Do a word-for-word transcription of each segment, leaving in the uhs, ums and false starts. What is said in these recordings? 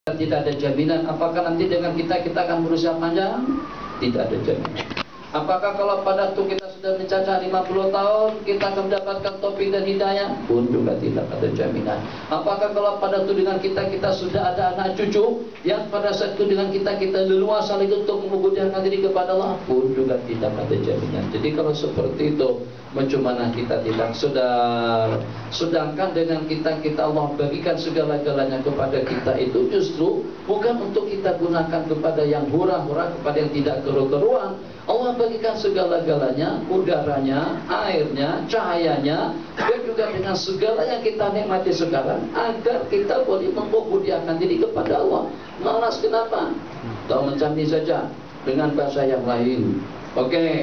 Tidak ada jaminan. Apakah nanti dengan kita kita akan berusia panjang? Tidak ada jaminan. Apakah kalau pada waktu kita sudah mencacat lima puluh tahun kita akan mendapatkan taufik dan hidayah? Pun juga tidak ada jaminan. Apakah kalau pada waktu dengan kita kita sudah ada anak cucu yang pada saat itu dengan kita kita leluasa lagi untuk memudahkan diri kepada Allah? Pun juga tidak ada jaminan. Jadi kalau seperti itu, macam kita tidak sedar. Sedangkan dengan kita kita Allah bagikan segala-galanya kepada kita itu justru bukan untuk kita gunakan kepada yang hura-hura, kepada yang tidak keru-keruan. Allah bagikan segala-galanya, udaranya, airnya, cahayanya, dan juga dengan segala yang kita nikmati sekarang, agar kita boleh membudiakan diri kepada Allah. Malas kenapa? Tahu mencari saja dengan bahasa yang lain. Oke. Okay.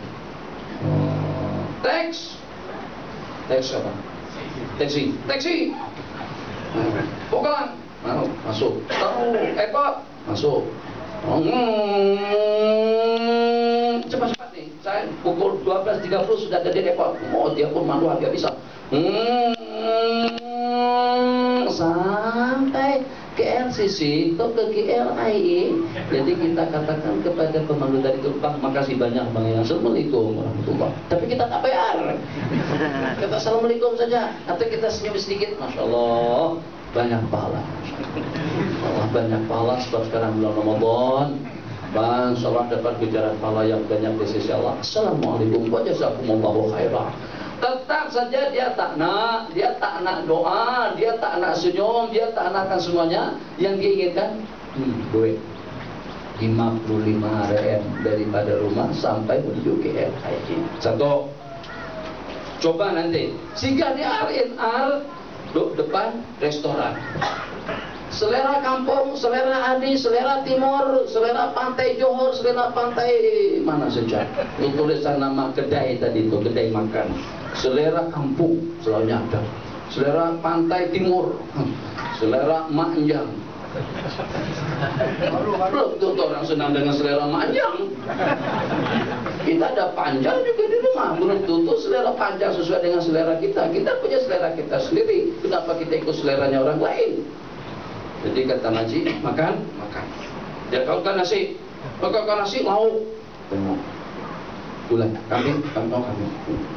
Teks. Teks apa? Taksi. Taksi. Bukan. Mau masuk. Tahu epot masuk. Hmm, cepat-cepat nih. Saya pukul dua belas tiga puluh sudah ada di depot. Oh, dia pun manual dia bisa. Hmm, sampai ke L C C atau ke G L I E. Jadi kita katakan kepada pemandu dari gerbang, makasih banyak Bang ya. Assalamualaikum warahmatullahi. Tapi kita tak bayar. Kita assalamualaikum saja. Atau kita senyum sedikit, masya Allah, banyak pahala. Allah banyak pahala sebab sekarang bulan Ramadan. Dan sholat dapat bicara pahala yang banyak di sisi Allah. Assalamualaikum wa jazakumullahu khairan. Tetap saja dia tak nak, dia tak nak doa, dia tak nak senyum, dia tak nakkan semuanya. Yang dia inginkan hmm, duit lima puluh lima R M daripada rumah sampai menuju ke L I E. Satu. Coba nanti sehingga di R N R duduk depan restoran. Selera kampung, selera Adi, selera timur, selera pantai Johor, selera pantai mana saja. Tulisan nama kedai tadi itu, kedai makan. Selera kampung selalunya ada. Selera pantai timur, selera manjang. Belum tentu orang senang dengan selera manjang. Kita ada panjang juga di rumah. Belum tentu selera panjang sesuai dengan selera kita. Kita punya selera kita sendiri. Kenapa kita ikut seleranya orang lain? Jadi kata Naji, makan, makan. Dia kalkan nasi, kalkan nasi, lauk, tengok, gulai, kambing, kantong kambing.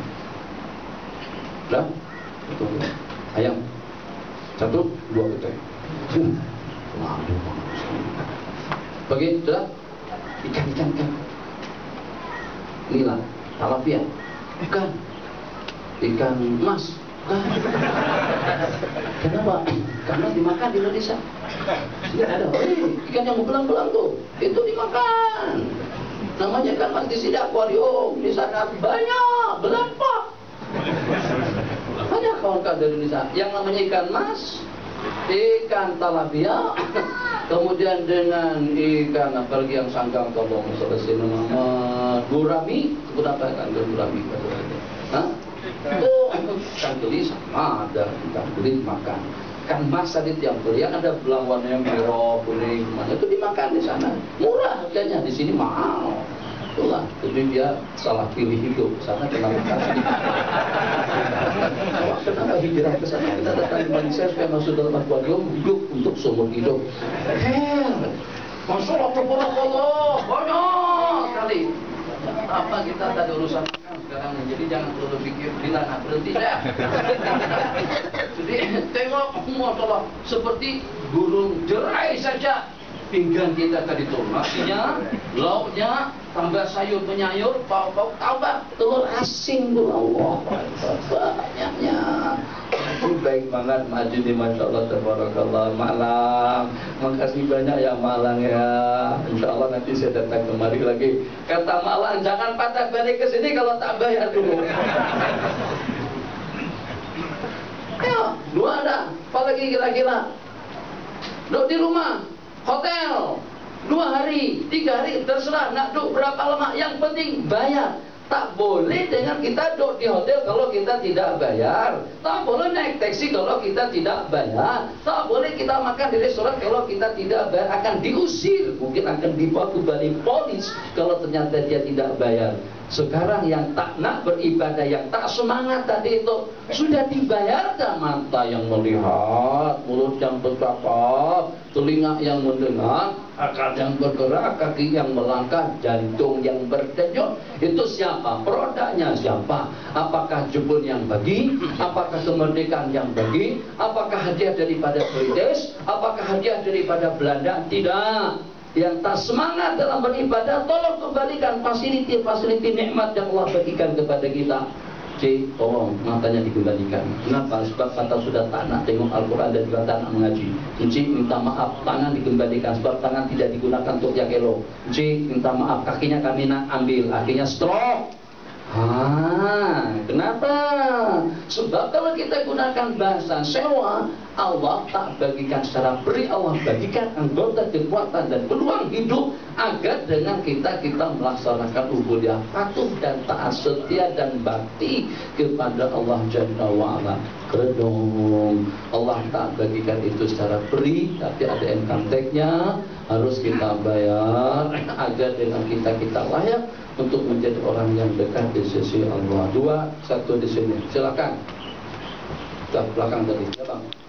Dah, itu ayam, satu, dua kita. Waduh, bagi, sudah, ikan, ikan, ikan. Inilah, talapia, bukan, ikan emas. Kenapa? Karena dimakan di Indonesia. Tidak ada. Oh, ikan yang belang-belang tuh, itu dimakan. Namanya ikan mas di sini akuarium. Di sana banyak belampak. Banyak kawan-kawan dari Indonesia. Yang namanya ikan mas, ikan talapia, kemudian dengan ikan apalagi yang sangkang tolong selesai nama gurami. Berapa ikan gurami? Hah? Itu ikan geli sama ada ikan geli makan. Kan mas tadi tiap geli yang ada belang warna yang biru kuning mana itu dimakan di sana murah harganya, di sini mahal. Itulah jadi dia salah pilih hidup sana kenapa kasih. Kenapa hijrah ke sana? Kita datang di Malaysia supaya masuk dalam akuarium hidup untuk seumur hidup. Hei, masuk Allah banyak sekali. Apa kita tadi urusan makan sekarang, jadi jangan perlu pikir bila nak berhenti saya. Jadi tengok masalah seperti burung jerai saja pinggang kita tadi itu nasinya, lauknya, tambah sayur penyayur, pauk-pauk, tambah telur asin tuh Allah banyaknya. Baik banget maju di Masya Allah tabarakallah Malang. Makasih banyak ya Malang ya. Insya Allah nanti saya datang kemari lagi. Kata Malang jangan patah balik ke sini kalau tak bayar dulu. Ayo dua ada. Apalagi kira-kira duduk di rumah hotel dua hari, tiga hari terserah nak duduk berapa lama. Yang penting bayar. Tak boleh dengan kita duduk di hotel kalau kita tidak bayar. Tak boleh naik taksi kalau kita tidak bayar. Tak boleh kita makan di restoran kalau kita tidak bayar. Akan diusir, mungkin akan dibawa ke balai polis kalau ternyata dia tidak bayar. Sekarang yang tak nak beribadah, yang tak semangat tadi itu sudah dibayarkan. Mata yang melihat, mulut yang bercakap, telinga yang mendengar, akal yang bergerak, kaki yang melangkah, jantung yang berdenyut. Itu siapa? Produknya siapa? Apakah jebun yang bagi? Apakah kemerdekaan yang bagi? Apakah hadiah daripada British? Apakah hadiah daripada Belanda? Tidak. Yang tak semangat dalam beribadah, tolong kembalikan fasiliti-fasiliti nikmat yang Allah bagikan kepada kita. C, tolong matanya dikembalikan. Kenapa? Sebab kata sudah tak nak tengok Al-Quran dan juga tak nak mengaji. C, minta maaf, tangan dikembalikan sebab tangan tidak digunakan untuk yang elok. C, minta maaf, kakinya kami nak ambil, akhirnya stroke. Ah, kenapa? Sebab kalau kita gunakan bahasa sewa, Allah tak bagikan secara beri, Allah bagikan anggota kekuatan dan peluang hidup agar dengan kita kita melaksanakan ubudiyah patuh dan taat setia dan bakti kepada Allah Jalla wa'ala. Kedong Allah tak bagikan itu secara beri, tapi ada income tax-nya, harus kita bayar agar dengan kita kita layak untuk menjadi orang yang dekat di sisi Allah. Dua, satu di sini. Silakan. Ke belakang tadi, ya Bang.